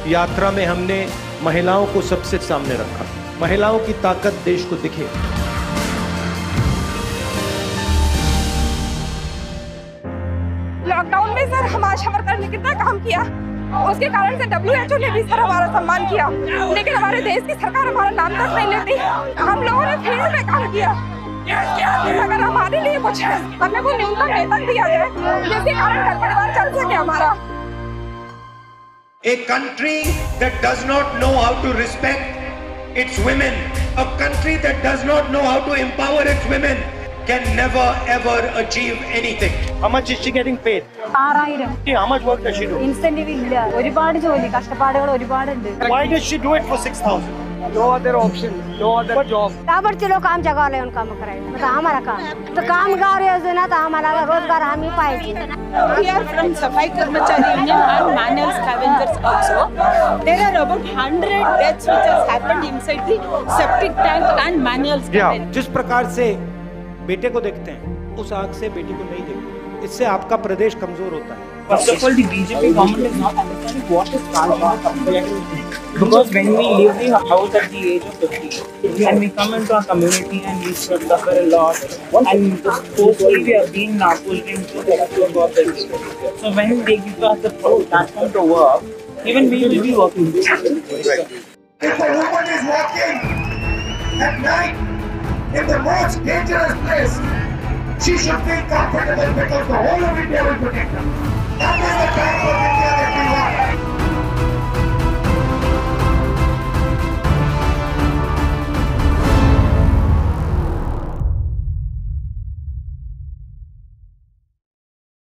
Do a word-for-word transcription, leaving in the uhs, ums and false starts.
यात्रा में हमने महिलाओं को सबसे सामने रखा। महिलाओं की ताकत देश को दिखे। लॉकडाउन में सर हम आशा वर्कर ने कितना काम किया, उसके कारण से डब्ल्यू एच ओ ने भी सर हमारा सम्मान किया, लेकिन हमारे देश की सरकार हमारा नाम तक नहीं लेती। हम लोगों ने फील्ड में काम किया। अगर हमारे लिए कुछ हमें को न्यूनतम वेतन दिया जाए जिसके कारण घर परिवार चल सके हमारा। A country that does not know how to respect its women, a country that does not know how to empower its women, can never ever achieve anything. How much is she getting paid? ആറായിരം. How much work does she do? Incentive ഇല്ല. ഒരുപാട് ജോലി കഷ്ടപ്പാടുകൾ ഒരുപാടുണ്ട്. Why does she do it for six thousand? No other option, no other job. ताबड़ चलो काम जगह ले उनका कराए मतलब हमारा काम तो कामगार योजना तो हमारा रोजगार हम ही पाएंगे। We are from Safai Karmachari Union and manual scavengers also. There are about one hundred deaths which has happened inside the septic tank and manual scavengers. जिस प्रकार से बेटे को देखते हैं उस आंख से बेटी को नहीं देखते, इससे आपका प्रदेश कमजोर होता है। First of all, the B J P government is not understanding what is transgender community. Because when we leave the house at the age of fifty and we come into our community and we suffer a lot, and forcefully we are being now pulled into the work. So when they give us the platform to work, even we will be working. Right. If a woman is walking at night in the most dangerous place, she should feel comfortable because the whole of India will protect her. That is the time for